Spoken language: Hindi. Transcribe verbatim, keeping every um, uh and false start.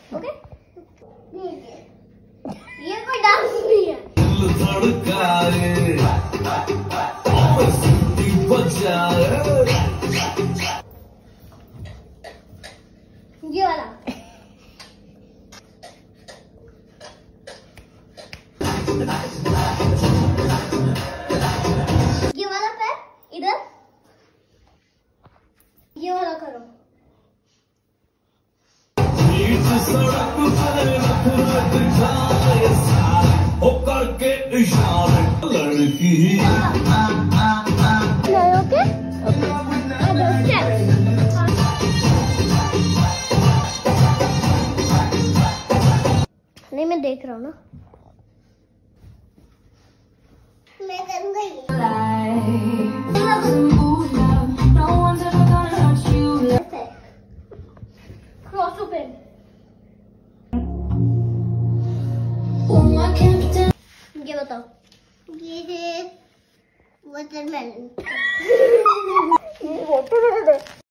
ओके? ये कोई डांस नहीं है। ये वाला ये वाला पैर इधर, ये वाला करो। करके इशारे लड़की ओके नहीं, मैं देख रहा हूँ ना, मैं करूँगा ये। Cross open. ये बताओ, ये है वाटरमेलन।